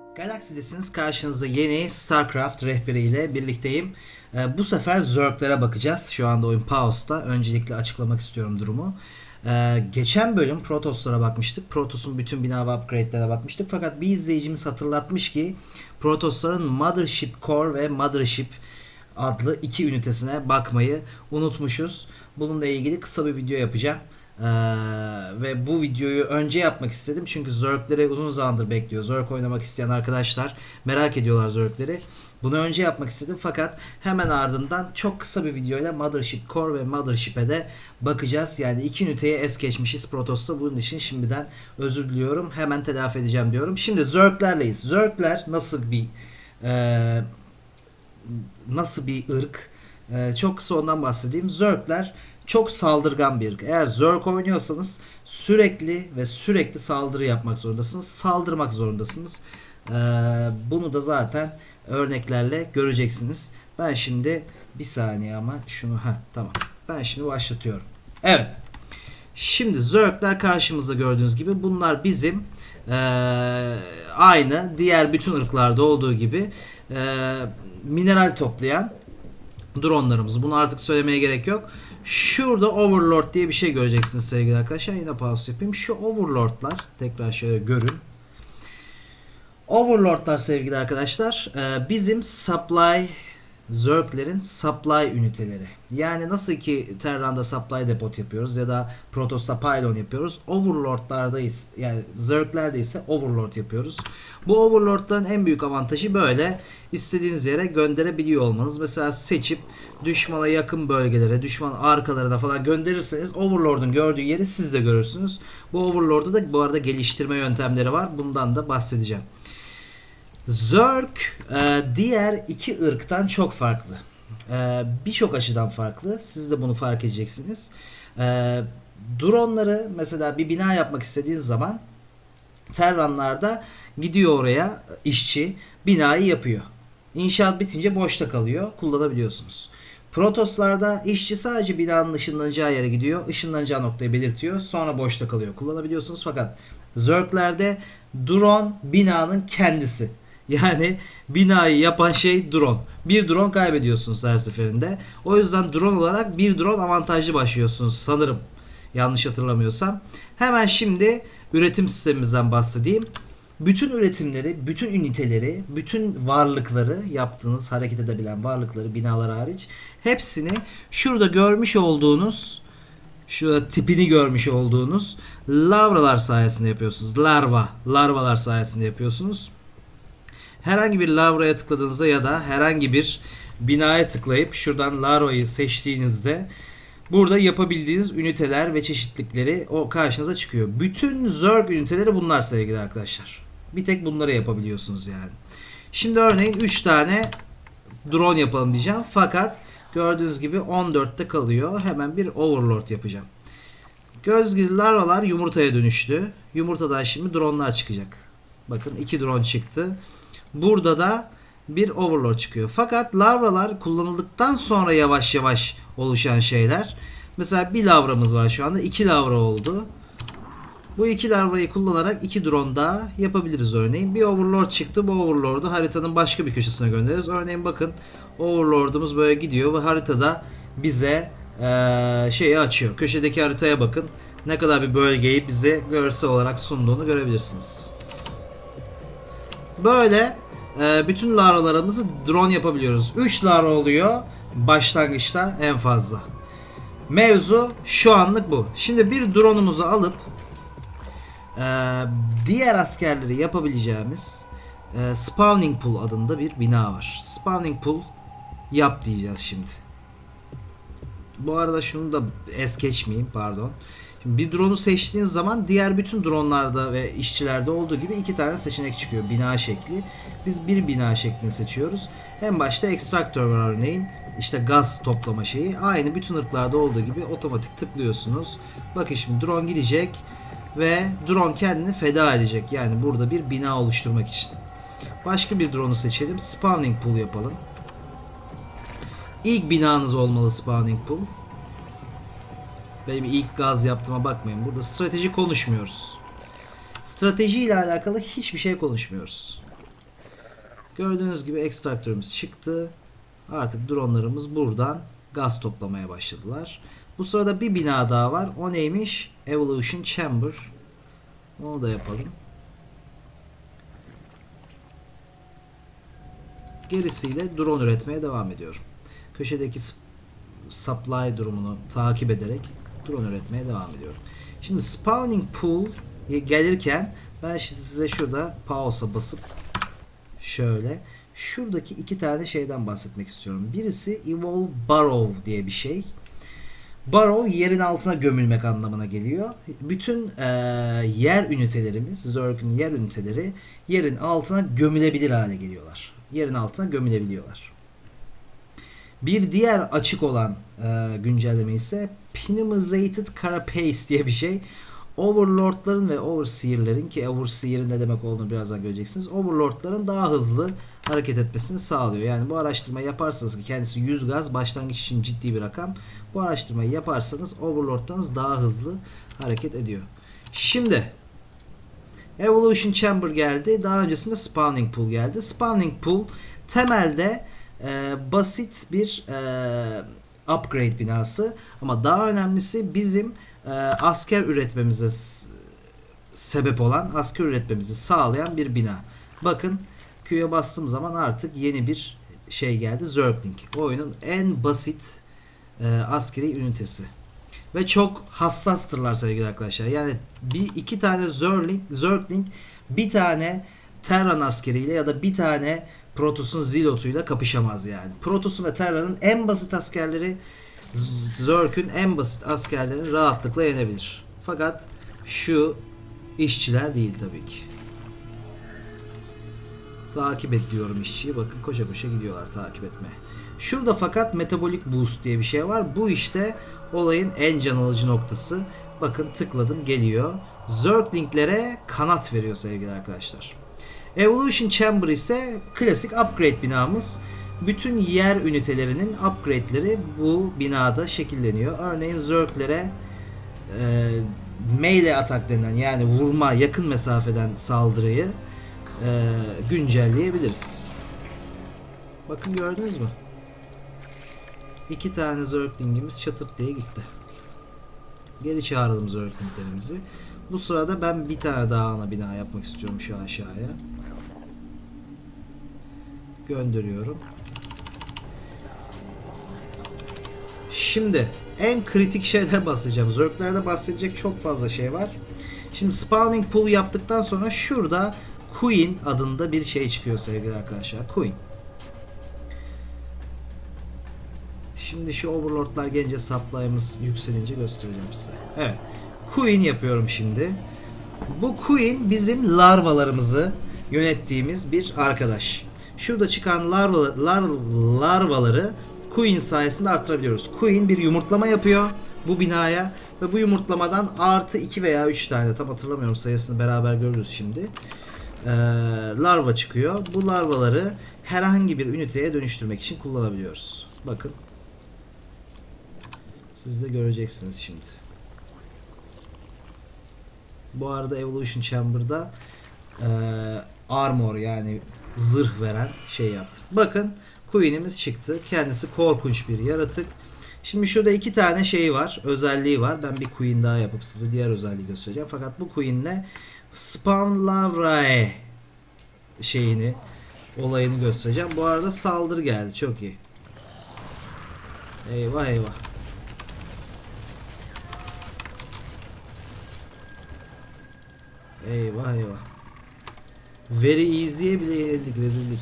Galaxy'desiniz. Karşınızda yeni StarCraft rehberiyle birlikteyim. Bu sefer Zerglere bakacağız. Şu anda oyun pause'da. Öncelikle açıklamak istiyorum durumu. Geçen bölüm Protos'lara bakmıştık. Protos'un bütün bina ve upgrade'lere bakmıştık. Fakat bir izleyicimiz hatırlatmış ki Protos'ların Mothership Core ve Mothership adlı iki ünitesine bakmayı unutmuşuz. Bununla ilgili kısa bir video yapacağım. Ve bu videoyu önce yapmak istedim çünkü Zerg'leri uzun zamandır bekliyor. Zerg oynamak isteyen arkadaşlar merak ediyorlar Zerg'leri. Bunu önce yapmak istedim fakat hemen ardından çok kısa bir videoyla Mothership Core ve Mothership'e de bakacağız. Yani iki üniteye es geçmişiz Protos'ta. Bunun için şimdiden özür diliyorum. Hemen telafi edeceğim diyorum. Şimdi Zerg'lerleyiz. Zerg'ler nasıl bir ırk? Çok kısa ondan bahsedeyim. Zerg'ler çok saldırgan bir ırk. Eğer Zerg oynuyorsanız sürekli saldırı yapmak zorundasınız. Saldırmak zorundasınız. Bunu da zaten örneklerle göreceksiniz. Ben şimdi bir saniye ama şunu tamam. Ben şimdi başlatıyorum. Evet. Şimdi Zerg'ler karşımızda gördüğünüz gibi bunlar bizim aynı diğer bütün ırklarda olduğu gibi mineral toplayan dronlarımız. Bunu artık söylemeye gerek yok. Şurada Overlord diye bir şey göreceksiniz sevgili arkadaşlar. Yine pause yapayım. Şu Overlord'lar tekrar şöyle görün. Overlord'lar sevgili arkadaşlar bizim Zerg'lerin supply üniteleri. Yani nasıl ki Terran'da supply depot yapıyoruz ya da Protos'ta pylon yapıyoruz. Overlord'lardayız. Yani Zerg'lerde ise Overlord yapıyoruz. Bu Overlord'ların en büyük avantajı böyle istediğiniz yere gönderebiliyor olmanız. Mesela seçip düşmana yakın bölgelere, düşman arkalarına falan gönderirseniz Overlord'un gördüğü yeri siz de görürsünüz. Bu Overlord'da da bu arada geliştirme yöntemleri var. Bundan da bahsedeceğim. Zerg diğer iki ırktan çok farklı. Birçok açıdan farklı. Siz de bunu fark edeceksiniz. Dronları mesela bir bina yapmak istediğiniz zaman Terranlarda gidiyor oraya işçi binayı yapıyor. İnşaat bitince boşta kalıyor. Kullanabiliyorsunuz. Protoslarda işçi sadece binanın ışınlanacağı yere gidiyor. Işınlanacağı noktayı belirtiyor. Sonra boşta kalıyor. Kullanabiliyorsunuz fakat Zerglerde drone binanın kendisi. Yani binayı yapan şey drone. Bir drone kaybediyorsunuz her seferinde. O yüzden drone olarak bir drone avantajlı başlıyorsunuz sanırım. Yanlış hatırlamıyorsam. Hemen şimdi üretim sistemimizden bahsedeyim. Bütün üretimleri, bütün üniteleri, bütün varlıkları, yaptığınız hareket edebilen varlıkları, binalar hariç hepsini şurada görmüş olduğunuz, şurada tipini görmüş olduğunuz lavralar sayesinde yapıyorsunuz. Larvalar sayesinde yapıyorsunuz. Herhangi bir lavraya tıkladığınızda ya da herhangi bir binaya tıklayıp şuradan larvayı seçtiğinizde burada yapabildiğiniz üniteler ve çeşitlikleri o karşınıza çıkıyor. Bütün Zerg üniteleri bunlar sevgili arkadaşlar. Bir tek bunları yapabiliyorsunuz yani. Şimdi örneğin 3 tane drone yapalım diyeceğim. Fakat gördüğünüz gibi 14'te kalıyor. Hemen bir Overlord yapacağım. Gördüğünüz gibi larvalar yumurtaya dönüştü. Yumurtadan şimdi dronelar çıkacak. Bakın 2 drone çıktı. Burada da bir Overlord çıkıyor. Fakat lavralar kullanıldıktan sonra yavaş yavaş oluşan şeyler. Mesela bir lavramız var şu anda. 2 lavra oldu. Bu 2 lavrayı kullanarak 2 drone daha yapabiliriz örneğin. Bir Overlord çıktı. Bu Overlord'u haritanın başka bir köşesine göndeririz. Örneğin bakın Overlord'umuz böyle gidiyor ve haritada bize şeyi açıyor. Köşedeki haritaya bakın. Ne kadar bir bölgeyi bize görsel olarak sunduğunu görebilirsiniz. Böyle bütün larvalarımızı drone yapabiliyoruz. 3 larva oluyor başlangıçta en fazla. Mevzu şu anlık bu. Şimdi bir drone'umuzu alıp diğer askerleri yapabileceğimiz Spawning Pool adında bir bina var. Spawning Pool yap diyeceğiz şimdi. Bu arada şunu da es geçmeyeyim, pardon. Şimdi bir drone'u seçtiğiniz zaman diğer bütün drone'larda ve işçilerde olduğu gibi 2 tane seçenek çıkıyor. Bina şekli. Biz bir bina şeklini seçiyoruz. En başta ekstraktör var örneğin. İşte gaz toplama şeyi. Aynı bütün ırklarda olduğu gibi otomatik tıklıyorsunuz. Bakın şimdi drone gidecek ve drone kendini feda edecek. Yani burada bir bina oluşturmak için. Başka bir drone'u seçelim. Spawning Pool yapalım. İlk binanız olmalı Spawning Pool. Benim ilk gaz yaptığıma bakmayın. Burada strateji konuşmuyoruz. Strateji ile alakalı hiçbir şey konuşmuyoruz. Gördüğünüz gibi ekstraktörümüz çıktı. Artık dronlarımız buradan gaz toplamaya başladılar. Bu sırada bir bina daha var. O neymiş? Evolution Chamber. Onu da yapalım. Gerisiyle drone üretmeye devam ediyorum. Köşedeki supply durumunu takip ederek drone üretmeye devam ediyorum. Şimdi spawning pool gelirken ben size şurada pause'a basıp şöyle şuradaki iki tane şeyden bahsetmek istiyorum. Birisi Evolve Burrow diye bir şey. Burrow yerin altına gömülmek anlamına geliyor. Bütün yer ünitelerimiz, Zerg'ün yer üniteleri yerin altına gömülebilir hale geliyorlar. Yerin altına gömülebiliyorlar. Bir diğer açık olan güncelleme ise Pneumatizated Carapace diye bir şey. Overlord'ların ve Overseer'lerin, ki Overseer'in ne demek olduğunu birazdan göreceksiniz. Overlord'ların daha hızlı hareket etmesini sağlıyor. Yani bu araştırmayı yaparsanız, ki kendisi 100 gaz başlangıç için ciddi bir rakam. Bu araştırmayı yaparsanız Overlord'larınız daha hızlı hareket ediyor. Şimdi Evolution Chamber geldi. Daha öncesinde Spawning Pool geldi. Spawning Pool temelde basit bir upgrade binası, ama daha önemlisi bizim asker üretmemize sebep olan, asker üretmemizi sağlayan bir bina. Bakın Q'ya bastığım zaman artık yeni bir şey geldi. Zergling. Oyunun en basit askeri ünitesi. Ve çok hassastırlar sevgili arkadaşlar. Yani iki tane Zergling bir tane Terran askeriyle ya da bir tane Protos'un Zilot'uyla kapışamaz yani. Protos'un ve Terran'ın en basit askerleri Zerg'ün en basit askerlerini rahatlıkla yenebilir. Fakat şu işçiler değil tabii ki. Takip ediyorum işçiyi. Bakın koşa koşa gidiyorlar takip etmeye. Şurada fakat Metabolic Boost diye bir şey var. Bu işte olayın en can alıcı noktası. Bakın tıkladım geliyor. Zergling'lere kanat veriyor sevgili arkadaşlar. Evolution Chamber ise klasik upgrade binamız. Bütün yer ünitelerinin upgrade'leri bu binada şekilleniyor. Örneğin Zerglere melee atak denilen, yani vurma, yakın mesafeden saldırıyı güncelleyebiliriz. Bakın gördünüz mü? İki tane Zergling'imiz çatırt diye gitti. Geri çağıralım Zergling'lerimizi. Bu sırada ben bir tane daha ana bina yapmak istiyorum şu aşağıya. Gönderiyorum. Şimdi en kritik şeyler bahsedeceğim. Zerglerde bahsedecek çok fazla şey var. Şimdi spawning pool yaptıktan sonra şurada Queen adında bir şey çıkıyor sevgili arkadaşlar. Queen. Şimdi şu overlordlar gelince supply'ımız yükselince göstereceğim size. Evet. Queen yapıyorum şimdi. Bu Queen bizim larvalarımızı yönettiğimiz bir arkadaş. Şurada çıkan larvaları Queen sayesinde arttırabiliyoruz. Queen bir yumurtlama yapıyor bu binaya ve bu yumurtlamadan artı 2 veya 3 tane, tam hatırlamıyorum sayısını, beraber görürüz şimdi. Larva çıkıyor. Bu larvaları herhangi bir üniteye dönüştürmek için kullanabiliyoruz. Bakın. Siz de göreceksiniz şimdi. Bu arada Evolution Chamber'da armor, yani zırh veren şey yaptım. Bakın Queen'imiz çıktı. Kendisi korkunç bir yaratık. Şimdi şurada iki tane şey var. Özelliği var. Ben bir Queen daha yapıp size diğer özelliği göstereceğim. Fakat bu Queen'le Spawn Lavrae olayını göstereceğim. Bu arada saldırı geldi. Çok iyi. Eyvah eyvah. Eyvah eyvah. Very easy'ye bile yenildik. Rezillik.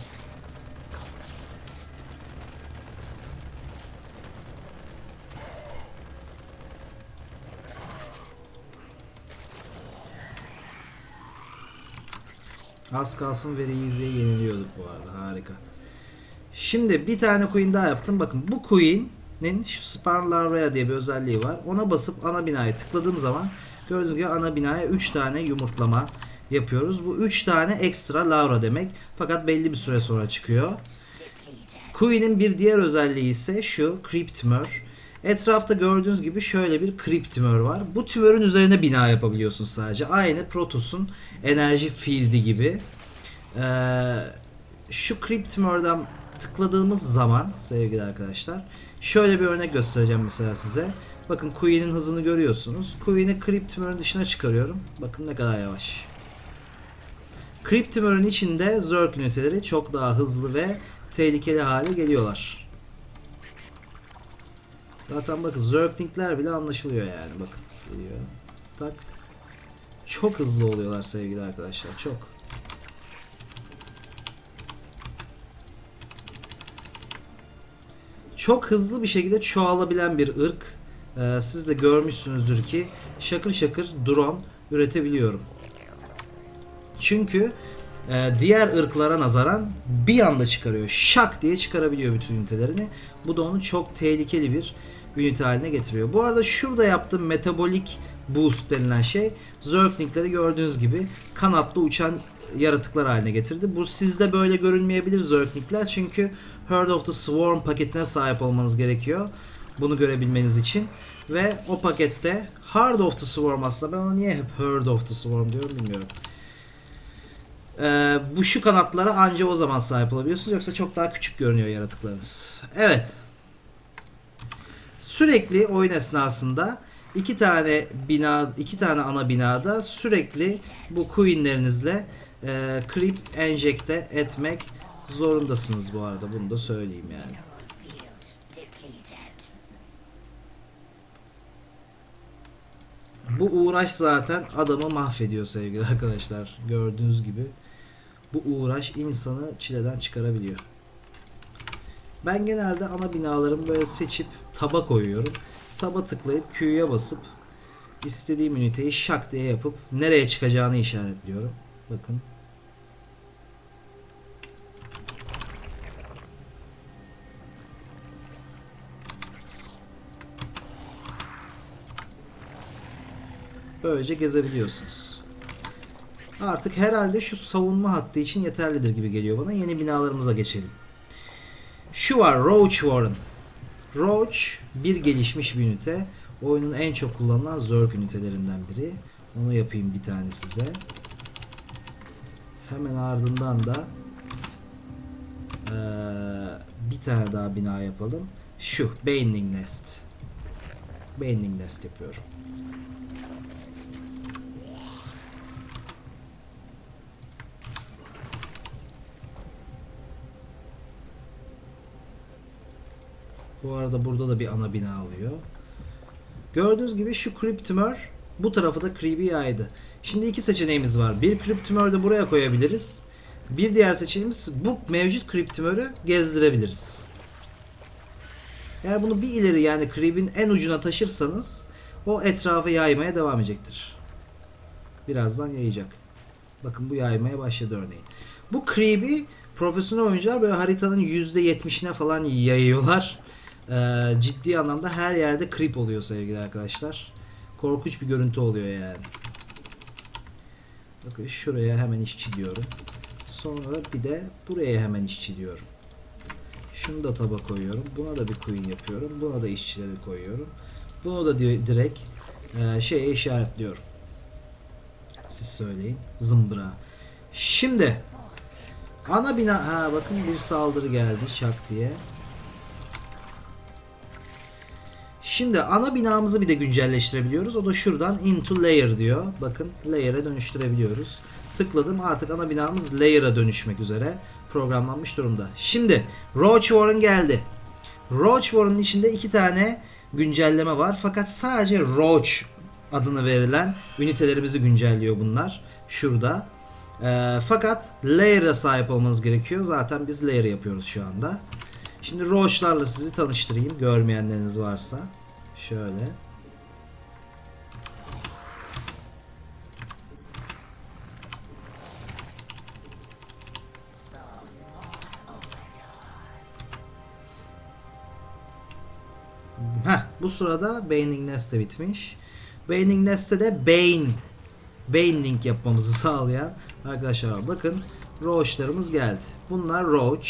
Az kalsın Very easy'ye yeniliyorduk bu arada. Harika. Şimdi bir tane Queen daha yaptım. Bakın bu Queen'in şu Spawn Larvae diye bir özelliği var. Ona basıp ana binaya tıkladığım zaman gördüğünüz gibi ana binaya 3 tane yumurtlama yapıyoruz. Bu 3 tane ekstra larva demek. Fakat belli bir süre sonra çıkıyor. Queen'in bir diğer özelliği ise şu Creep Tümör. Etrafta gördüğünüz gibi şöyle bir Creep Tümör var. Bu tümörün üzerine bina yapabiliyorsunuz sadece. Aynı Protos'un enerji fieldi gibi. şu Cryptmer'dan tıkladığımız zaman sevgili arkadaşlar şöyle bir örnek göstereceğim mesela size. Bakın Queen'in hızını görüyorsunuz. Queen'i Cryptmer'ın dışına çıkarıyorum. Bakın ne kadar yavaş. Cryptmer'ın içinde Zerg üniteleri çok daha hızlı ve tehlikeli hale geliyorlar. Zaten bakın Zergling'ler bile anlaşılıyor yani. Bakın geliyor. Tak. Çok hızlı oluyorlar sevgili arkadaşlar. Çok. Çok hızlı bir şekilde çoğalabilen bir ırk. Siz de görmüşsünüzdür ki şakır şakır drone üretebiliyorum. Çünkü diğer ırklara nazaran bir anda çıkarıyor. Şak diye çıkarabiliyor bütün ünitelerini. Bu da onu çok tehlikeli bir ünite haline getiriyor. Bu arada şurada yaptığım metabolik boost denilen şey Zergling'leri gördüğünüz gibi kanatlı uçan yaratıklar haline getirdi. Bu sizde böyle görünmeyebilir Zergling'ler çünkü Herd of the Swarm paketine sahip olmanız gerekiyor. Bunu görebilmeniz için. Ve o pakette Herd of the Swarm, aslında ben ona niye hep Herd of the Swarm diyorum bilmiyorum. Bu şu kanatlara anca o zaman sahip olabiliyorsunuz, yoksa çok daha küçük görünüyor yaratıklarınız. Evet. Sürekli oyun esnasında iki tane ana binada sürekli bu Queen'lerinizle creep enjekte etmek zorundasınız bu arada. Bunu da söyleyeyim yani. Bu uğraş zaten adamı mahvediyor sevgili arkadaşlar. Gördüğünüz gibi bu uğraş insanı çileden çıkarabiliyor. Ben genelde ana binalarımı böyle seçip taba koyuyorum. Taba tıklayıp Q'ya basıp istediğim üniteyi şak diye yapıp nereye çıkacağını işaretliyorum. Bakın. Böylece gezebiliyorsunuz. Artık herhalde şu savunma hattı için yeterlidir gibi geliyor bana. Yeni binalarımıza geçelim. Şu var, Roach Warren. Roach bir gelişmiş bir ünite. Oyunun en çok kullanılan Zerg ünitelerinden biri. Onu yapayım bir tane size. Hemen ardından da bir tane daha bina yapalım. Şu Baneling Nest. Baneling Nest yapıyorum. Bu arada burada da bir ana bina alıyor. Gördüğünüz gibi şu Cryptmer bu tarafa da Creepy yaydı. Şimdi iki seçeneğimiz var. Bir Cryptmer'ı da buraya koyabiliriz. Bir diğer seçeneğimiz bu mevcut Cryptmer'ı gezdirebiliriz. Eğer bunu bir ileri, yani Creep'in en ucuna taşırsanız o etrafı yaymaya devam edecektir. Birazdan yayacak. Bakın bu yaymaya başladı örneğin. Bu Creep'i profesyonel oyuncular böyle haritanın %70'ine falan yayıyorlar. Ciddi anlamda her yerde creep oluyor sevgili arkadaşlar. Korkunç bir görüntü oluyor yani. Bakın şuraya hemen işçi diyorum. Sonra bir de buraya hemen işçi diyorum. Şunu da taba koyuyorum. Buna da bir queen yapıyorum. Buna da işçileri koyuyorum. Bunu da direkt şeye işaretliyorum. Siz söyleyin. Zımbıra. Şimdi ana bina, bakın bir saldırı geldi şak diye. Şimdi ana binamızı bir de güncelleştirebiliyoruz. O da şuradan into layer diyor. Bakın layer'e dönüştürebiliyoruz. Tıkladım, artık ana binamız layer'a dönüşmek üzere programlanmış durumda. Şimdi Roach Warren geldi. Roach Warren'ın içinde iki tane güncelleme var. Fakat sadece Roach adını verilen ünitelerimizi güncelliyor bunlar. Şurada. Fakat layer'a sahip olmanız gerekiyor. Zaten biz layer yapıyoruz şu anda. Şimdi Roach'larla sizi tanıştırayım. Görmeyenleriniz varsa. Şöyle. Bu sırada Baneling Nest de bitmiş. Baneling Nest'te de Baneling yapmamızı sağlayan arkadaşlar var. Bakın Roach'larımız geldi. Bunlar Roach.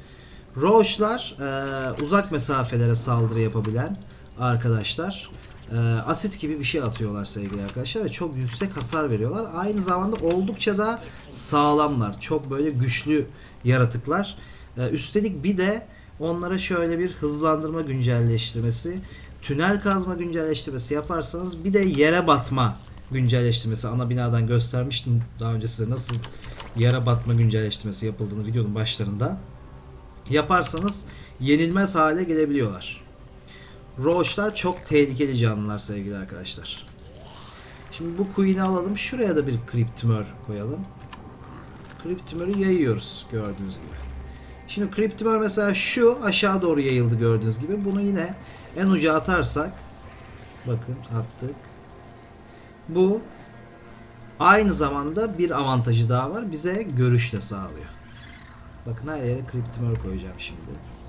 Roach'lar uzak mesafelere saldırı yapabilen arkadaşlar. asit gibi bir şey atıyorlar sevgili arkadaşlar ve çok yüksek hasar veriyorlar. Aynı zamanda oldukça da sağlamlar. Çok böyle güçlü yaratıklar. Üstelik bir de onlara şöyle bir hızlandırma güncelleştirmesi, tünel kazma güncelleştirmesi yaparsanız bir de yere batma güncelleştirmesi, ana binadan göstermiştim daha önce size nasıl yere batma güncelleştirmesi yapıldığını videonun başlarında. Yaparsanız yenilmez hale gelebiliyorlar. Roach'lar çok tehlikeli canlılar sevgili arkadaşlar. Şimdi bu Queen'i alalım. Şuraya da bir Cryptimör koyalım. Cryptimör'ü yayıyoruz gördüğünüz gibi. Şimdi Cryptimör mesela şu aşağı doğru yayıldı gördüğünüz gibi. Bunu yine en uca atarsak, bakın attık. Bu aynı zamanda bir avantajı daha var. Bize görüş de sağlıyor. Bakın her yere Cryptimör koyacağım şimdi.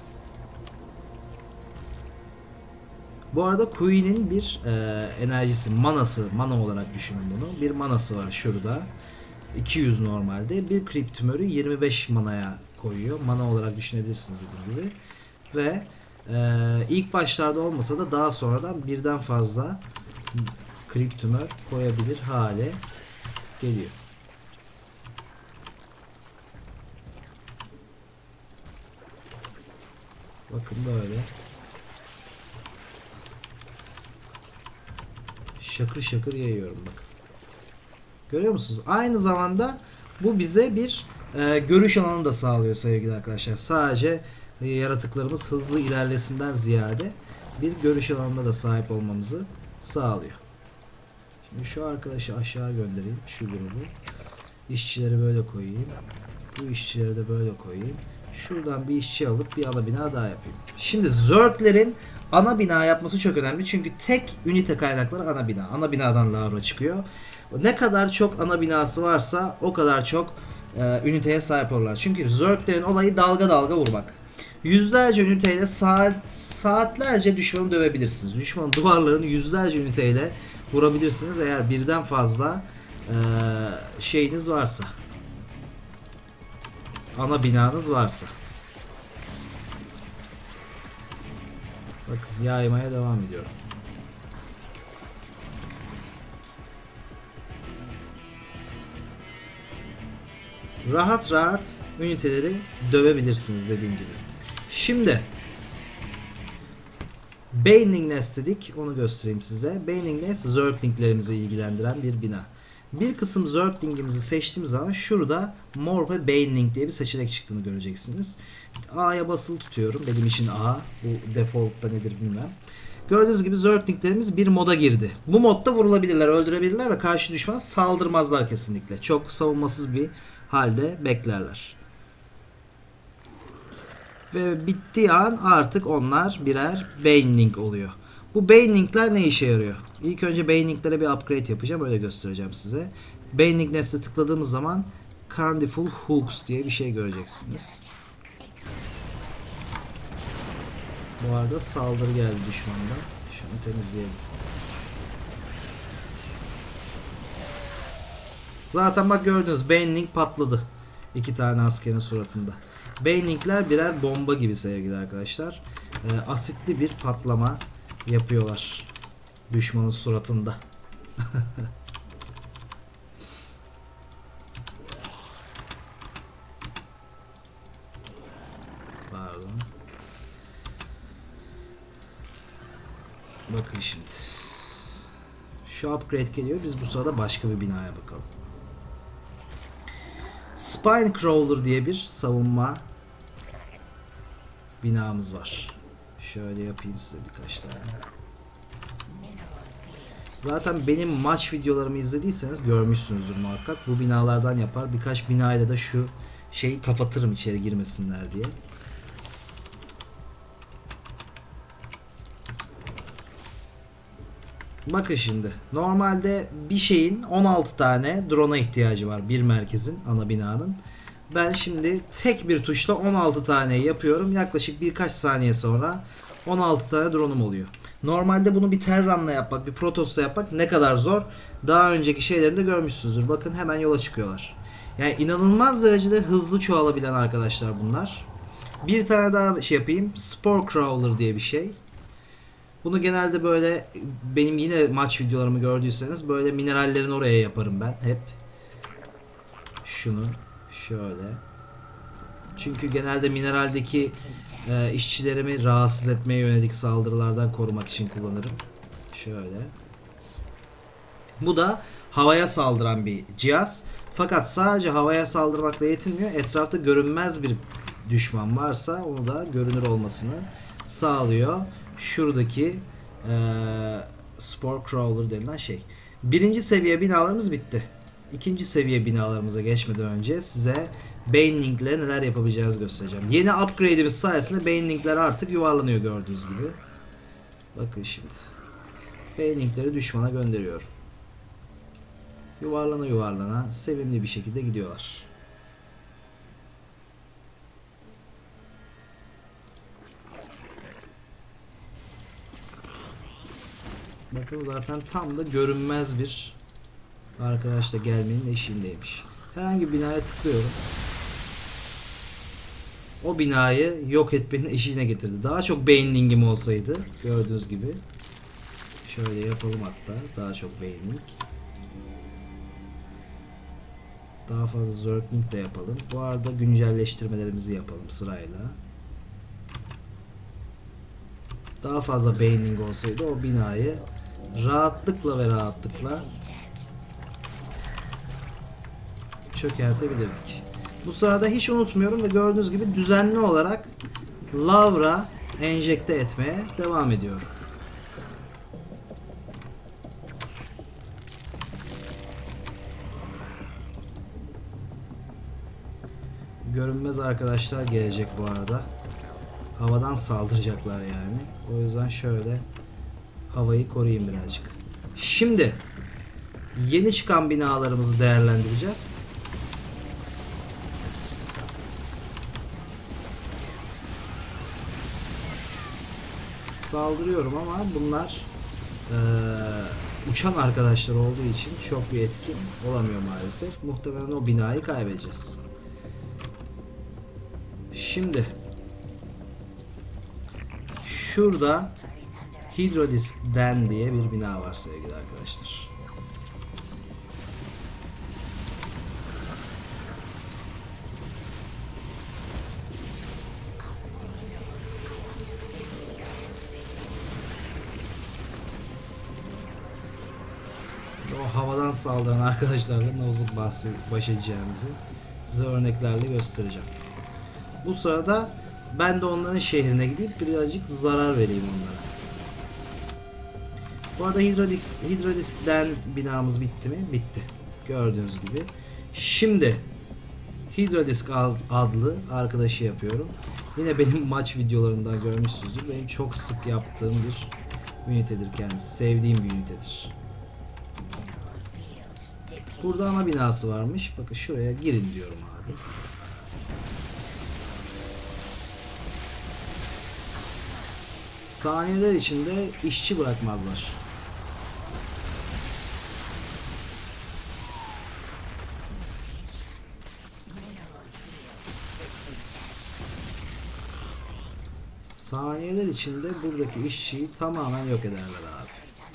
Bu arada Queen'in bir enerjisi, manası, mana olarak düşünün bunu. Bir manası var şurada. 200 normalde. Bir Cryptimör'ü 25 manaya koyuyor. Mana olarak düşünebilirsiniz dediğim gibi. Ve ilk başlarda olmasa da daha sonradan birden fazla Cryptimör koyabilir hale geliyor. Bakın böyle. Şakır şakır yayıyorum bak. Görüyor musunuz? Aynı zamanda bu bize bir görüş alanı da sağlıyor sevgili arkadaşlar. Sadece yaratıklarımız hızlı ilerlesinden ziyade bir görüş alanına da sahip olmamızı sağlıyor. Şimdi şu arkadaşı aşağı göndereyim. Şu grubu. İşçileri böyle koyayım. Bu işçileri de böyle koyayım. Şuradan bir işçi alıp bir ana bina daha yapayım. Şimdi Zerg'lerin ana bina yapması çok önemli. Çünkü tek ünite kaynakları ana bina. Ana binadan Laura çıkıyor. Ne kadar çok ana binası varsa o kadar çok üniteye sahip olurlar. Çünkü Zerg'lerin olayı dalga dalga vurmak. Yüzlerce üniteyle saatlerce düşmanı dövebilirsiniz. Düşmanın duvarlarını yüzlerce üniteyle vurabilirsiniz eğer birden fazla şeyiniz varsa. Ana binanız varsa. Bakın yaymaya devam ediyorum. Rahat rahat üniteleri dövebilirsiniz dediğim gibi. Şimdi Baneling Nest dedik. Onu göstereyim size. Baneling Nest Zerglinglerimizi ilgilendiren bir bina. Bir kısım Zergling'imizi seçtiğim zaman şurada Mor ve Baneling diye bir seçenek çıktığını göreceksiniz. A'ya basılı tutuyorum. Benim için A. Bu default'ta nedir bilmem. Gördüğünüz gibi Zerglinglerimiz bir moda girdi. Bu modda vurulabilirler, öldürebilirler ve karşı düşman saldırmazlar kesinlikle. Çok savunmasız bir halde beklerler. Ve bittiği an artık onlar birer Baneling oluyor. Bu Baneling'ler ne işe yarıyor? İlk önce Baneling'lere bir upgrade yapacağım. Öyle göstereceğim size. Baneling Nest'e tıkladığımız zaman Carniful Hooks diye bir şey göreceksiniz. Bu arada saldırı geldi düşmandan. Şunu temizleyelim. Zaten bak gördünüz Baneling patladı. 2 tane askerin suratında. Baneling'ler birer bomba gibi sevgili arkadaşlar. Asitli bir patlama yapıyorlar düşmanın suratında. Pardon. Bakın şimdi. Şu upgrade geliyor. Biz bu sırada başka bir binaya bakalım. Spine Crawler diye bir savunma binamız var. Şöyle yapayım size birkaç tane. Zaten benim maç videolarımı izlediyseniz görmüşsünüzdür muhakkak. Bu binalardan yapar. Birkaç binayla da şu şeyi kapatırım içeri girmesinler diye. Bakın şimdi. Normalde bir şeyin 16 tane drone'a ihtiyacı var. Bir merkezin, ana binanın. Ben şimdi tek bir tuşla 16 tane yapıyorum. Yaklaşık birkaç saniye sonra 16 tane drone'um oluyor. Normalde bunu bir Terran'la yapmak, bir Protos'la yapmak ne kadar zor. Daha önceki şeylerinde görmüşsünüzdür. Bakın hemen yola çıkıyorlar. Yani inanılmaz derecede hızlı çoğalabilen arkadaşlar bunlar. Bir tane daha şey yapayım. Spore Crawler diye bir şey. Bunu genelde böyle benim yine maç videolarımı gördüyseniz böyle minerallerin oraya yaparım ben hep. Şunu şöyle. Çünkü genelde mineraldeki işçilerimi rahatsız etmeye yönelik saldırılardan korumak için kullanırım. Şöyle. Bu da havaya saldıran bir cihaz. Fakat sadece havaya saldırmakla yetinmiyor. Etrafta görünmez bir düşman varsa onu da görünür olmasını sağlıyor. Şuradaki Spore Crawler denilen şey. Birinci seviye binalarımız bitti. İkinci seviye binalarımıza geçmeden önce size Banelink ile neler yapabileceğinizi göstereceğim. Yeni upgrade'imiz sayesinde Banelink'ler artık yuvarlanıyor gördüğünüz gibi. Bakın şimdi. Banelink'leri düşmana gönderiyorum. Yuvarlana yuvarlana sevimli bir şekilde gidiyorlar. Bakın zaten tam da görünmez bir arkadaşla gelmenin eşiğindeymiş. Herhangi bir binaya tıklıyorum. O binayı yok etmenin eşiğine getirdi. Daha çok Baneling'im olsaydı gördüğünüz gibi. Şöyle yapalım hatta. Daha çok Baneling. Daha fazla Zergling de yapalım. Bu arada güncelleştirmelerimizi yapalım sırayla. Daha fazla Baneling olsaydı o binayı rahatlıkla çökertebilirdik. Bu sırada hiç unutmuyorum ve gördüğünüz gibi düzenli olarak lavra enjekte etmeye devam ediyorum. Görünmez arkadaşlar gelecek bu arada. Havadan saldıracaklar yani. O yüzden şöyle havayı koruyayım birazcık. Şimdi yeni çıkan binalarımızı değerlendireceğiz. Saldırıyorum ama bunlar uçan arkadaşlar olduğu için çok bir etkin olamıyor maalesef. Muhtemelen o binayı kaybedeceğiz. Şimdi şurada Hydrodisk Den diye bir bina var sevgili arkadaşlar. O havadan saldıran arkadaşlarla nasıl baş edeceğimizi size örneklerle göstereceğim. Bu sırada ben de onların şehrine gidip birazcık zarar vereyim onlara. Bu arada Hydrodisk'den binamız bitti mi? Bitti. Gördüğünüz gibi. Şimdi Hydrodisk adlı arkadaşı yapıyorum. Yine benim maç videolarımdan görmüşsünüzdür. Benim çok sık yaptığım bir ünitedir kendisi. Sevdiğim bir ünitedir. Burada ana binası varmış. Bakın şuraya girin diyorum abi. Saniyeler içinde işçi bırakmazlar. Saniyeler içinde buradaki işçiyi tamamen yok ederler abi.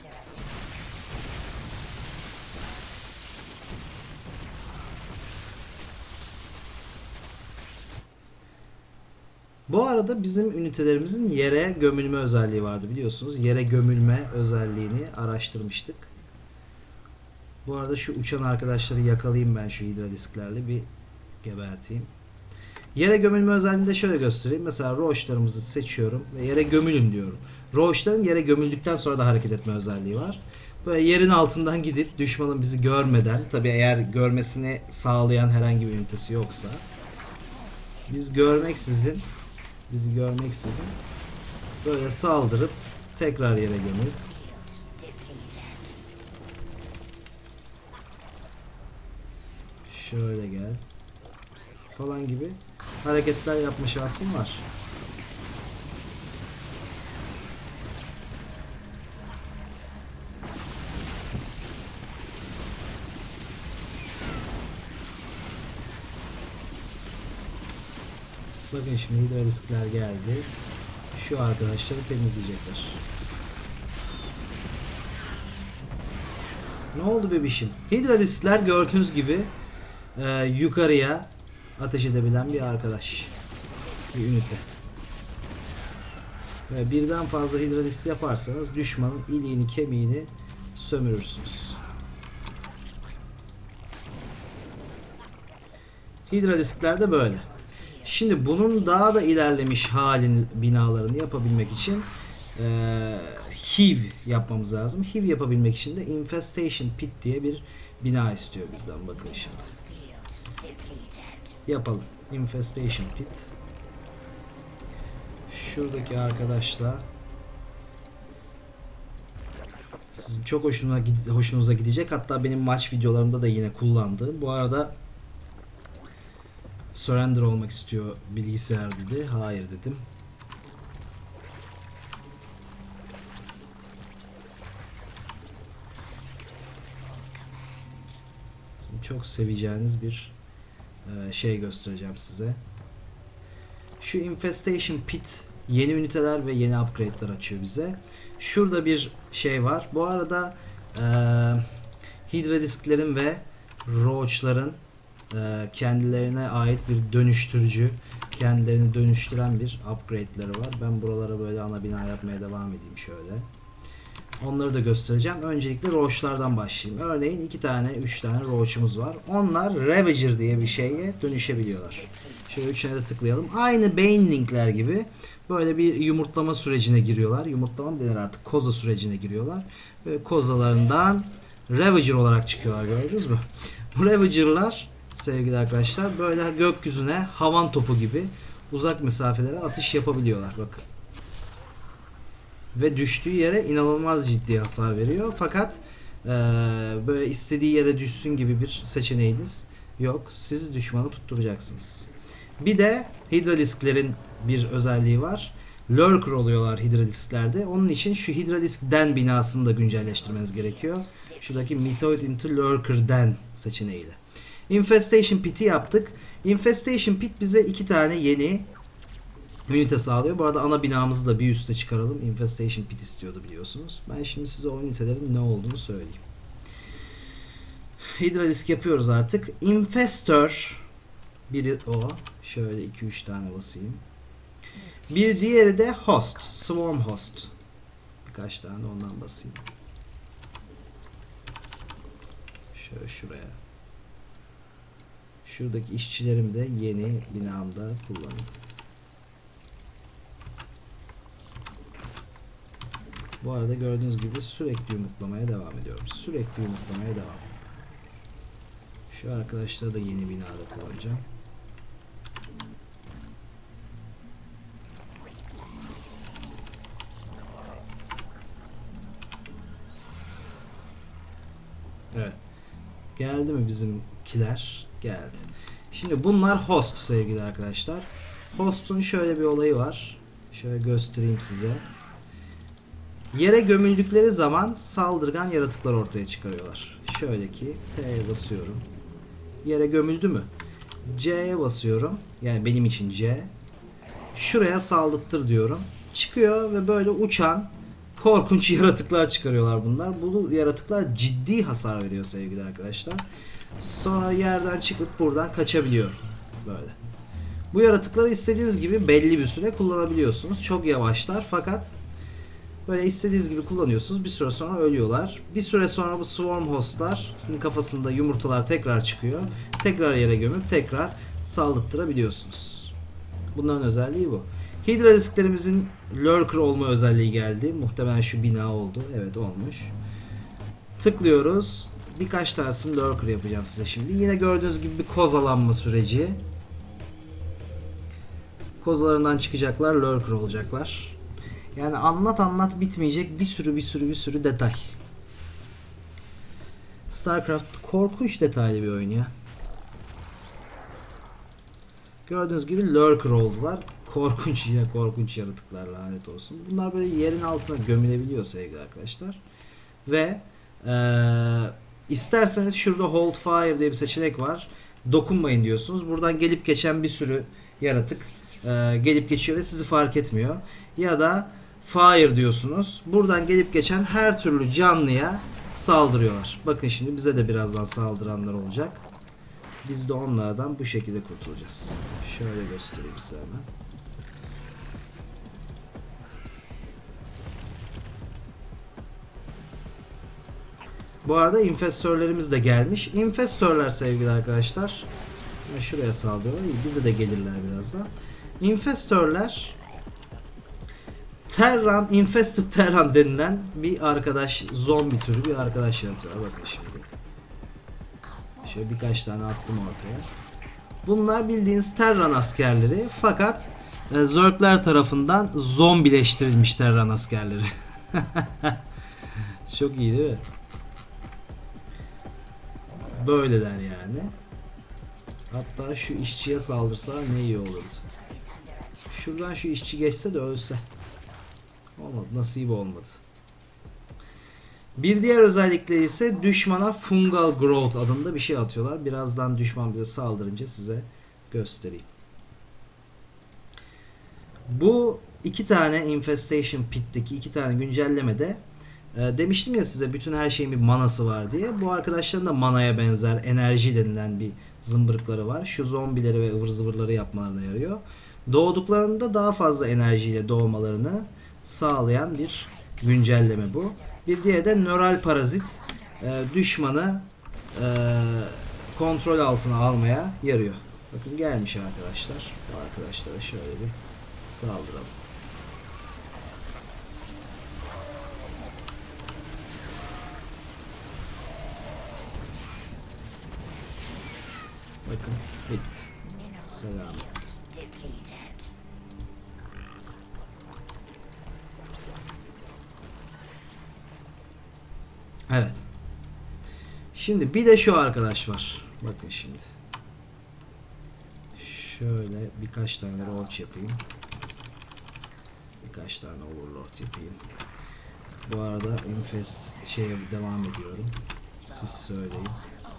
Bu arada bizim ünitelerimizin yere gömülme özelliği vardı biliyorsunuz. Yere gömülme özelliğini araştırmıştık. Bu arada şu uçan arkadaşları yakalayayım ben şu hidrodisklerle bir geberteyim. Yere gömülme özelliğini de şöyle göstereyim. Mesela roachlarımızı seçiyorum ve yere gömülün diyorum. Roachların yere gömüldükten sonra da hareket etme özelliği var. Böyle yerin altından gidip düşmanın bizi görmeden, tabi eğer görmesini sağlayan herhangi bir ünitesi yoksa, bizi görmeksizin böyle saldırıp tekrar yere gömüp şöyle gel falan gibi hareketler yapma şansım var. Bakın şimdi hidroliskler geldi. Şu arkadaşları temizleyecekler. Ne oldu bebişim? Hidraliskler gördüğünüz gibi yukarıya ateş edebilen bir arkadaş. Bir ünite. Ve birden fazla hidralist yaparsanız düşmanın iliğini kemiğini sömürürsünüz. Hidraliskler de böyle. Şimdi bunun daha da ilerlemiş halin binalarını yapabilmek için HIV yapmamız lazım. HIV yapabilmek için de Infestation Pit diye bir bina istiyor bizden. Bakın şimdi. Yapalım. Infestation Pit. Şuradaki arkadaşla sizin çok hoşunuza gidecek. Hatta benim maç videolarımda da yine kullandığım. Bu arada surrender olmak istiyor bilgisayar dedi. Hayır dedim. Sizin çok seveceğiniz bir şey göstereceğim size. Şu Infestation Pit yeni üniteler ve yeni upgrade'ler açıyor bize. Şurada bir şey var. Bu arada Hydralisklerin ve Roach'ların kendilerine ait bir dönüştürücü, kendilerini dönüştüren bir upgrade'leri var. Ben buralara böyle ana bina yapmaya devam edeyim şöyle. Onları da göstereceğim. Öncelikle Roach'lardan başlayayım. Örneğin 2 tane, 3 tane Roach'umuz var. Onlar Ravager diye bir şeye dönüşebiliyorlar. Şöyle üçüne de tıklayalım. Aynı Baneling'ler gibi böyle bir yumurtlama sürecine giriyorlar. Yumurtlama mı denir artık? Koza sürecine giriyorlar. Böyle kozalarından Ravager olarak çıkıyorlar, gördünüz mü? Bu Ravager'lar sevgili arkadaşlar böyle gökyüzüne havan topu gibi uzak mesafelere atış yapabiliyorlar. Bakın. Ve düştüğü yere inanılmaz ciddi hasar veriyor. Fakat böyle istediği yere düşsün gibi bir seçeneğiniz yok. Siz düşmanı tutturacaksınız. Bir de Hydralisklerin bir özelliği var. Lurker oluyorlar Hydralisklerde. Onun için şu Hydralisk Den binasını da güncelleştirmeniz gerekiyor. Şuradaki Meteoid into Lurker Den seçeneğiyle. Infestation Pit'i yaptık. Infestation Pit bize 2 tane yeni ünite sağlıyor. Bu arada ana binamızı da bir üste çıkaralım. Infestation Pit istiyordu biliyorsunuz. Ben şimdi size o ünitelerin ne olduğunu söyleyeyim. Hydralisk yapıyoruz artık. Infestor biri o. Şöyle 2-3 tane basayım. Bir diğeri de Host. Swarm Host. Birkaç tane ondan basayım. Şöyle şuraya. Şuradaki işçilerimi de yeni binamda kullanayım. Bu arada gördüğünüz gibi sürekli yumurtlamaya devam ediyorum. Sürekli yumurtlamaya devam. Şu arkadaşları da yeni binada kullanacağım. Evet. Geldi mi bizimkiler? Geldi. Şimdi bunlar host sevgili arkadaşlar. Host'un şöyle bir olayı var. Şöyle göstereyim size. Yere gömüldükleri zaman saldırgan yaratıklar ortaya çıkarıyorlar. Şöyle ki T'ye basıyorum. Yere gömüldü mü? C'ye basıyorum. Yani benim için C. Şuraya saldırttır diyorum. Çıkıyor ve böyle uçan korkunç yaratıklar çıkarıyorlar bunlar. Bu yaratıklar ciddi hasar veriyor sevgili arkadaşlar. Sonra yerden çıkıp buradan kaçabiliyor. Böyle. Bu yaratıkları istediğiniz gibi belli bir süre kullanabiliyorsunuz. Çok yavaşlar fakat böyle istediğiniz gibi kullanıyorsunuz. Bir süre sonra ölüyorlar. Bir süre sonra bu swarm host'ların kafasında yumurtalar tekrar çıkıyor. Tekrar yere gömüp tekrar saldırttırabiliyorsunuz. Bunların özelliği bu. Hydralisklerimizin lurker olma özelliği geldi. Muhtemelen şu bina oldu. Evet olmuş. Tıklıyoruz. Birkaç tanesini lurker yapacağım size şimdi. Yine gördüğünüz gibi bir kozalanma süreci. Kozalarından çıkacaklar, lurker olacaklar. Yani anlat bitmeyecek bir sürü detay. StarCraft korkunç detaylı bir oyun ya. Gördüğünüz gibi lurker oldular. Korkunç, yine korkunç yaratıklar, lanet olsun. Bunlar böyle yerin altına gömülebiliyor sevgili arkadaşlar. Ve isterseniz şurada Hold Fire diye bir seçenek var. Dokunmayın diyorsunuz. Buradan gelip geçen bir sürü yaratık gelip geçiyor ve sizi fark etmiyor. Ya da Fire diyorsunuz. Buradan gelip geçen her türlü canlıya saldırıyorlar. Bakın şimdi bize de birazdan saldıranlar olacak. Biz de onlardan bu şekilde kurtulacağız. Şöyle göstereyim size hemen. Bu arada infestörlerimiz de gelmiş. Infestörler sevgili arkadaşlar. Şuraya saldırıyorlar. Bize de gelirler birazdan. Infestörler Terran, Infested Terran denilen bir arkadaş, zombi türü bir arkadaş yaratıyorlar. Bakın şimdi. Şöyle birkaç tane attım ortaya. Bunlar bildiğiniz Terran askerleri. Fakat Zergler tarafından zombileştirilmiş Terran askerleri. Çok iyi değil mi? Böyleler yani. Hatta şu işçiye saldırsalar ne iyi olurdu. Şuradan şu işçi geçse de ölse. Olmadı. Nasip olmadı. Bir diğer özellikleri ise düşmana Fungal Growth adında bir şey atıyorlar. Birazdan düşman bize saldırınca size göstereyim. Bu iki tane Infestation Pit'teki iki tane güncellemede demiştim ya size bütün her şeyin bir manası var diye. Bu arkadaşların da manaya benzer enerji denilen bir zımbırıkları var. Şu zombileri ve ıvır zıvırları yapmalarına yarıyor. Doğduklarında daha fazla enerjiyle doğmalarını sağlayan bir güncelleme bu. Bir diğeri de nöral parazit düşmanı kontrol altına almaya yarıyor. Bakın gelmiş arkadaşlar. Bu arkadaşlara şöyle bir saldıralım. Bakın bitti. Selam. Evet. Şimdi bir de şu arkadaş var. Bakın şimdi. Şöyle birkaç tane roach yapayım. Birkaç tane overlord yapayım. Bu arada infest şeye devam ediyorum. Siz söyleyin.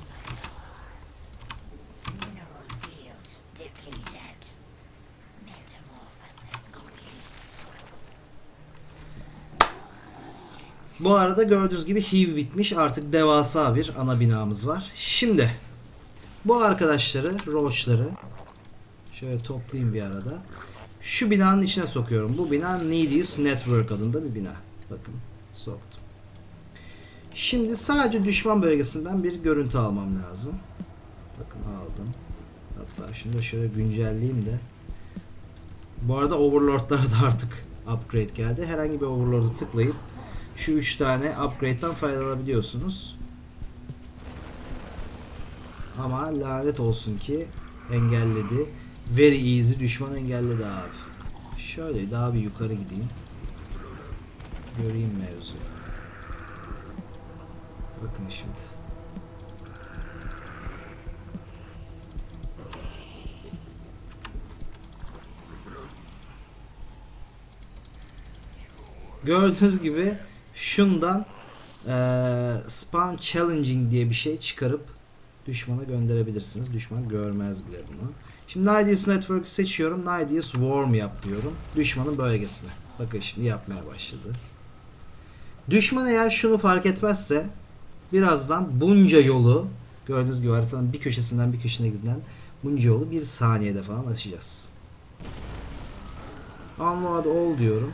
Bu arada gördüğünüz gibi HIV bitmiş. Artık devasa bir ana binamız var. Şimdi bu arkadaşları, roachları şöyle toplayayım bir arada. Şu binanın içine sokuyorum. Bu bina Needius Network adında bir bina. Bakın soktum. Şimdi sadece düşman bölgesinden bir görüntü almam lazım. Bakın aldım. Hatta şunu da şöyle güncelleyeyim de. Bu arada overlord'lara da artık upgrade geldi. Herhangi bir overlord'u tıklayıp şu 3 tane upgrade'den faydalanabiliyorsunuz. Ama lanet olsun ki engelledi. Very easy düşman engelledi abi. Şöyle daha bir yukarı gideyim. Göreyim mevzuyu. Bakın şimdi. Gördüğünüz gibi şundan spam challenging diye bir şey çıkarıp düşmana gönderebilirsiniz. Düşman görmez bile bunu. Şimdi Needius Network'ü seçiyorum. Needius Worm yap diyorum. Düşmanın bölgesine. Bakın şimdi yapmaya başladı. Düşman eğer şunu fark etmezse birazdan bunca yolu gördüğünüz gibi haritanın bir köşesinden bir köşesine giden bunca yolu bir saniyede falan aşacağız. Unload all diyorum.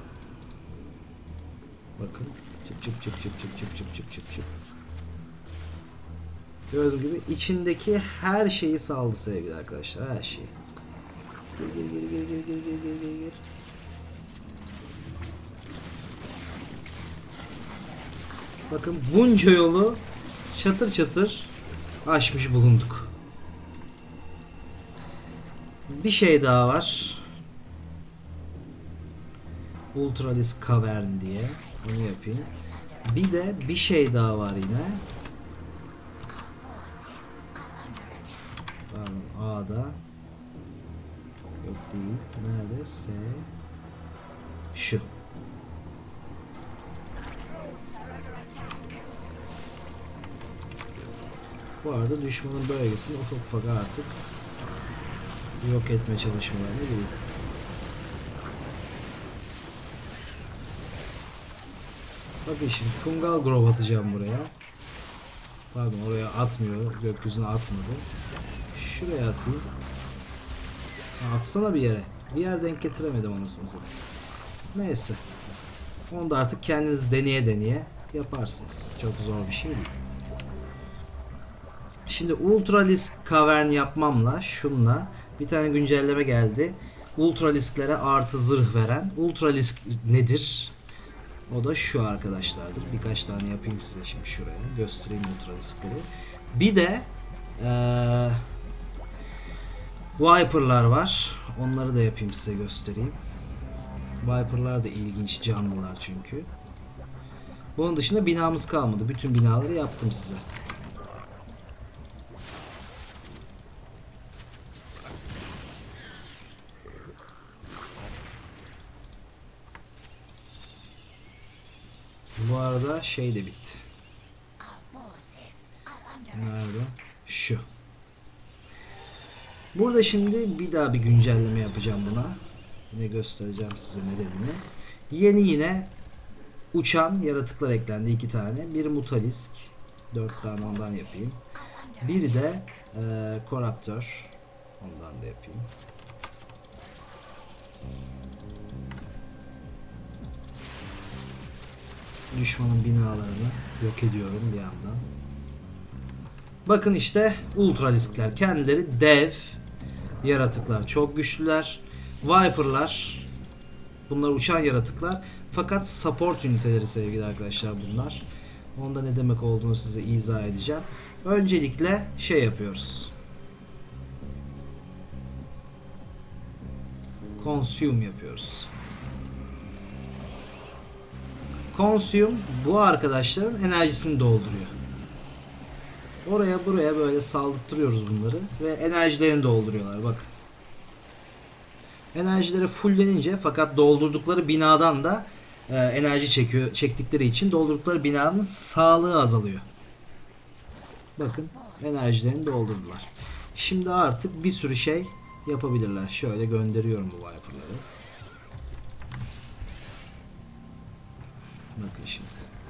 Bakın. Çıp çıp çıp çıp çıp çıp çıp çıp çıp çıp. Gördüğünüz gibi içindeki her şeyi saldı sevgili arkadaşlar. Her şeyi. Gir. Bakın bunca yolu çatır çatır aşmış bulunduk. Bir şey daha var. Ultralis Cavern diye. Onu yapayım. Bir de bir şey daha var yine. Pardon, A'da. Yok değil. Nerede? S. Şu. Bu arada düşmanın bölgesini ufak ufak artık yok etme çalışmalarına giriyor. Bakın şimdi Fungal Grove atacağım buraya. Pardon, oraya atmıyor. Gökyüzüne atmadı. Şuraya atayım. Ha, atsana bir yere. Bir yer denk getiremedim anasını satayım. Neyse. Onu da artık kendiniz deneye deneye yaparsınız. Çok zor bir şey değil. Şimdi Ultralisk Cavern yapmamla şunla bir tane güncelleme geldi. Ultralisklere artı zırh veren. Ultralisk nedir? O da şu arkadaşlardır. Birkaç tane yapayım size şimdi şuraya. Göstereyim Ultraliskleri. Bir de Viper'lar var. Onları da yapayım size göstereyim. Viper'lar da ilginç canlılar çünkü. Bunun dışında binamız kalmadı. Bütün binaları yaptım size. Bu arada şey de bitti. Nerede? Şu. Burada şimdi bir daha bir güncelleme yapacağım buna. Yine göstereceğim size nedenini. Yeni yine uçan yaratıklar eklendi. 2 tane. Biri Mutalisk. 4 tane ondan yapayım. Biri de Corruptor. Ondan da yapayım. Düşmanın binalarını yok ediyorum bir yandan. Bakın işte Ultraliskler. Kendileri dev yaratıklar. Çok güçlüler. Viper'lar. Bunlar uçan yaratıklar. Fakat support üniteleri sevgili arkadaşlar bunlar. Onda ne demek olduğunu size izah edeceğim. Öncelikle şey yapıyoruz. Consume yapıyoruz. Consume bu arkadaşların enerjisini dolduruyor. Oraya buraya böyle saldırtıyoruz bunları ve enerjilerini dolduruyorlar. Bakın. Enerjileri fullenince fakat doldurdukları binadan da enerji çektikleri için doldurdukları binanın sağlığı azalıyor. Bakın enerjilerini doldurdular. Şimdi artık bir sürü şey yapabilirler. Şöyle gönderiyorum bu Viper'ları. Bakın şimdi.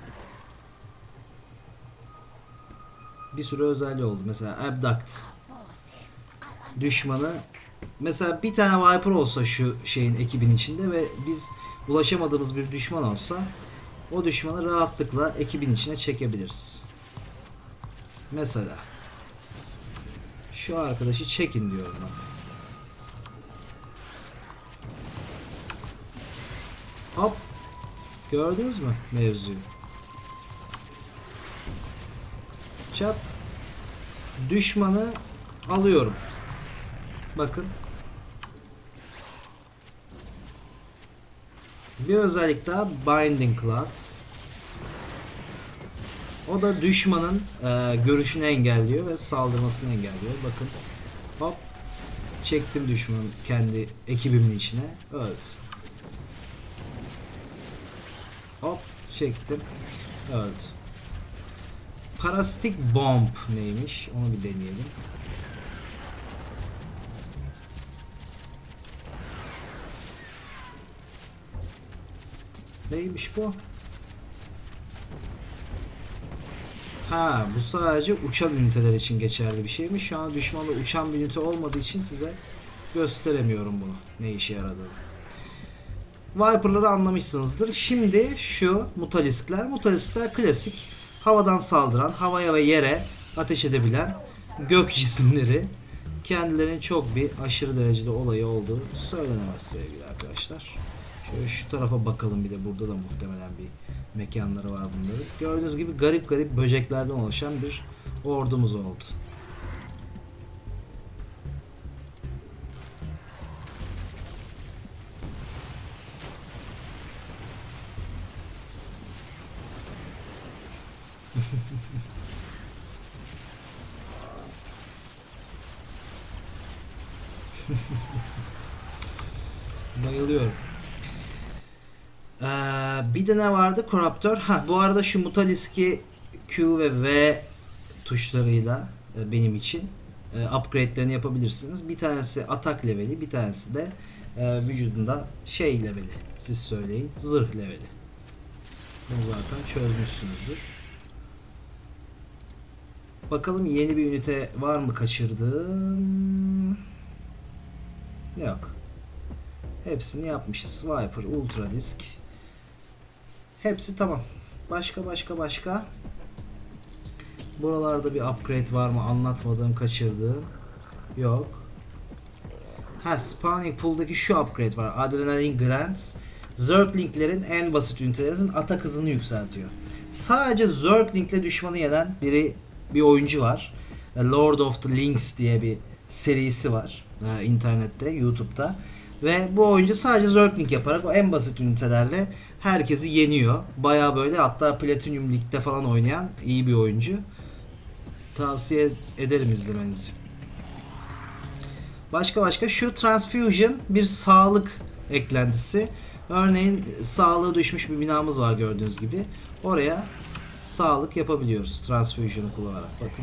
Bir sürü özelliği oldu. Mesela Abduct. Düşmanı. Mesela bir tane Viper olsa şu şeyin ekibin içinde ve biz ulaşamadığımız bir düşman olsa o düşmanı rahatlıkla ekibin içine çekebiliriz. Mesela şu arkadaşı çekin diyorum ben. Hop. Gördünüz mü mevzuyu? Çat. Düşmanı alıyorum. Bakın. Bir özellik daha Binding Cloud. O da düşmanın görüşünü engelliyor ve saldırmasını engelliyor. Bakın. Hop. Çektim düşmanın kendi ekibimin içine. Öldü. Hop. Çektim. Öldü. Parasitic Bomb neymiş? Onu bir deneyelim. Neymiş bu? Ha, bu sadece uçan üniteler için geçerli bir şeymiş. Şu an düşmanda uçan bir ünite olmadığı için size gösteremiyorum bunu. Ne işe yaradığını. Viper'ları anlamışsınızdır. Şimdi şu Mutaliskler. Mutaliskler klasik havadan saldıran, havaya ve yere ateş edebilen gök cisimleri. Kendilerinin çok bir aşırı derecede olayı olduğu söylenemez sevgili arkadaşlar. Şöyle şu tarafa bakalım, bir de burada da muhtemelen bir mekanları var bunların. Gördüğünüz gibi garip garip böceklerden oluşan bir ordumuz oldu. Bayılıyorum. Bir de ne vardı? Corruptor. Ha, bu arada şu Mutalisk'i Q ve V tuşlarıyla benim için upgrade'lerini yapabilirsiniz. Bir tanesi atak leveli, bir tanesi de vücudunda şey leveli. Siz söyleyin. Zırh leveli. Bunu zaten çözmüşsünüzdür. Bakalım yeni bir ünite var mı kaçırdığım? Yok. Hepsini yapmışız. Viper, Ultra Disk. Hepsi tamam. Başka. Buralarda bir upgrade var mı? Anlatmadığım, kaçırdığım. Yok. Ha, Spawning Pool'daki şu upgrade var. Adrenaline Glands. Zerglinglerin en basit ünitelerinin atak hızını yükseltiyor. Sadece Zergling'le düşmanı yenen bir oyuncu var. Lord of the Links diye bir serisi var. İnternette, YouTube'da. Ve bu oyuncu sadece Zergling yaparak o en basit ünitelerle herkesi yeniyor. Baya böyle, hatta Platinum Lig'de falan oynayan iyi bir oyuncu. Tavsiye ederim izlemenizi. Başka şu Transfusion bir sağlık eklentisi. Örneğin sağlığı düşmüş bir binamız var gördüğünüz gibi. Oraya sağlık yapabiliyoruz Transfusion'u kullanarak. Bakın.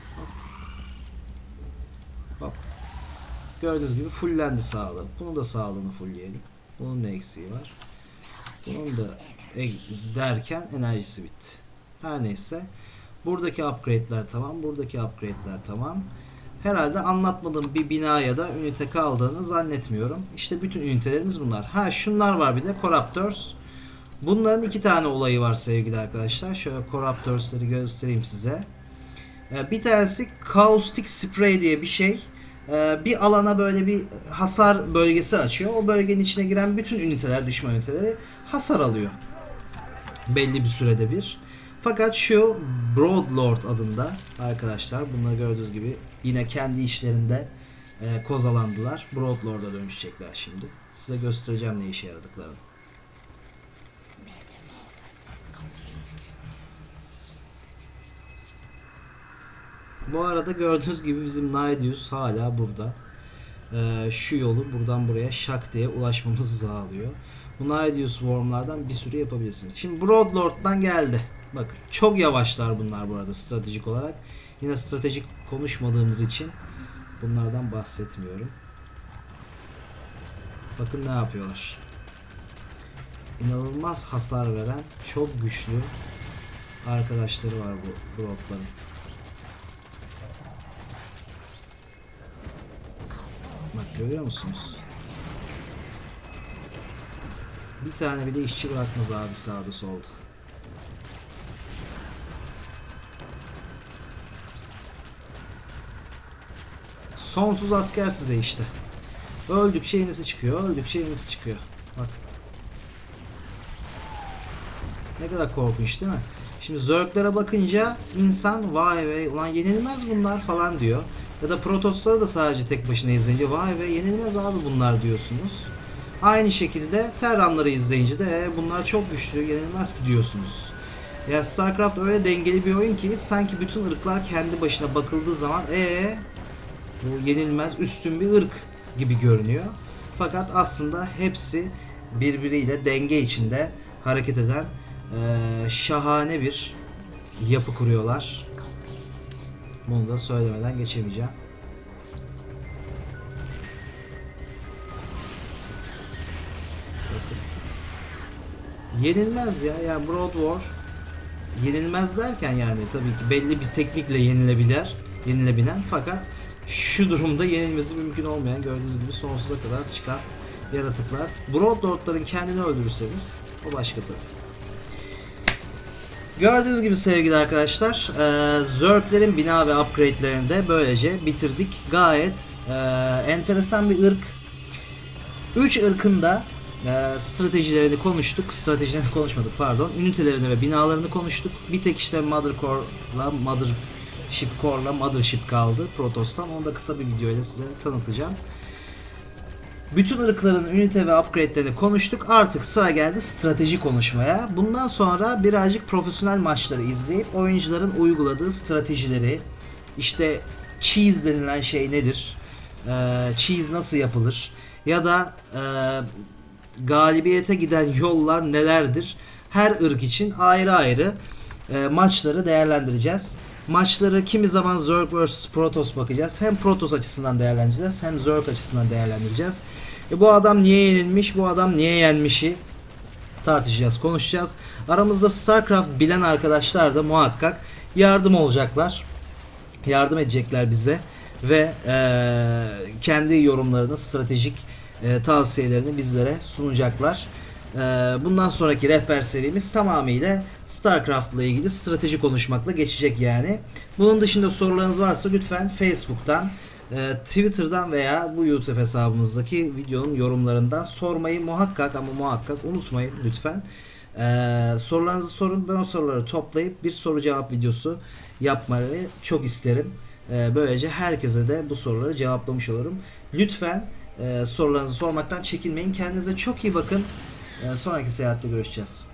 Hop. Gördüğünüz gibi fullendi sağlığı. Bunu da sağlığını fullleyelim. Bunun da eksiği var. Bunun da derken enerjisi bitti. Her neyse. Buradaki upgrade'ler tamam. Buradaki upgrade'ler tamam. Herhalde anlatmadığım bir bina ya da ünite kaldığını zannetmiyorum. İşte bütün ünitelerimiz bunlar. Ha, şunlar var bir de. Corruptors. Bunların iki tane olayı var sevgili arkadaşlar. Şöyle Corruptors'ları göstereyim size. Bir tanesi Caustic Spray diye bir şey. Bir alana böyle bir hasar bölgesi açıyor. O bölgenin içine giren bütün üniteler, düşman üniteleri hasar alıyor. Belli bir sürede bir. Fakat şu Broadlord adında arkadaşlar, bunları gördüğünüz gibi yine kendi işlerinde kozalandılar. Broadlord'a dönüşecekler şimdi. Size göstereceğim ne işe yaradıklarını. Bu arada gördüğünüz gibi bizim Naidius hala burada. Şu yolu buradan buraya şak diye ulaşmamızı sağlıyor. Bu Naidius Worm'lardan bir sürü yapabilirsiniz. Şimdi Broadlord'dan geldi. Bakın çok yavaşlar bunlar bu arada stratejik olarak. Yine stratejik konuşmadığımız için bunlardan bahsetmiyorum. Bakın ne yapıyorlar. İnanılmaz hasar veren çok güçlü arkadaşları var bu Broad'ların. Bak, görüyor musunuz? Bir tane bile işçi bırakmaz abi sağda solda. Sonsuz asker size işte. Öldükçe yenisi çıkıyor, öldükçe yenisi çıkıyor. Bak. Ne kadar korkunç değil mi? Şimdi Zerglere bakınca insan vay be ulan yenilmez bunlar falan diyor. Ya da Protosları da sadece tek başına izleyince vay be yenilmez abi bunlar diyorsunuz. Aynı şekilde Terranları izleyince de bunlar çok güçlü, yenilmez ki diyorsunuz. Ya StarCraft öyle dengeli bir oyun ki sanki bütün ırklar kendi başına bakıldığı zaman bu yenilmez üstün bir ırk gibi görünüyor. Fakat aslında hepsi birbiriyle denge içinde hareket eden şahane bir yapı kuruyorlar. Bunu da söylemeden geçemeyeceğim. Yenilmez ya. Yani Broad War yenilmez derken yani tabii ki belli bir teknikle yenilebilen fakat şu durumda yenilmesi mümkün olmayan, gördüğünüz gibi sonsuza kadar çıkan yaratıklar. Broadlord'ların kendini öldürürseniz o başka tabii. Gördüğünüz gibi sevgili arkadaşlar, Zerglerin bina ve upgrade'lerini de böylece bitirdik. Gayet enteresan bir ırk. 3 ırkın da stratejilerini konuştuk. Stratejilerini konuşmadık pardon. Ünitelerini ve binalarını konuştuk. Bir tek işte Mothership kaldı Protos'tan. Onu da kısa bir videoyla size tanıtacağım. Bütün ırkların ünite ve upgrade'lerini konuştuk. Artık sıra geldi strateji konuşmaya. Bundan sonra birazcık profesyonel maçları izleyip oyuncuların uyguladığı stratejileri, işte cheese denilen şey nedir? Cheese nasıl yapılır? Ya da galibiyete giden yollar nelerdir? Her ırk için ayrı ayrı maçları değerlendireceğiz. Maçları kimi zaman Zerg vs Protoss bakacağız. Hem Protoss açısından değerlendireceğiz hem Zerg açısından değerlendireceğiz. Bu adam niye yenilmiş, bu adam niye yenmişi tartışacağız, konuşacağız. Aramızda StarCraft bilen arkadaşlar da muhakkak yardım olacaklar. Yardım edecekler bize ve kendi yorumlarını, stratejik tavsiyelerini bizlere sunacaklar. Bundan sonraki rehber serimiz tamamıyla StarCraft ile ilgili strateji konuşmakla geçecek yani. Bunun dışında sorularınız varsa lütfen Facebook'tan, Twitter'dan veya bu YouTube hesabımızdaki videonun yorumlarından sormayı muhakkak ama muhakkak unutmayın lütfen. Sorularınızı sorun. Ben o soruları toplayıp bir soru cevap videosu yapmayı çok isterim. Böylece herkese de bu soruları cevaplamış olurum. Lütfen sorularınızı sormaktan çekinmeyin. Kendinize çok iyi bakın. Sonraki seyahatte görüşeceğiz.